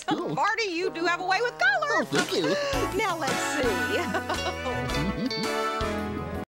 Marty, you do have a way with color. Oh, thank you. Now let's see.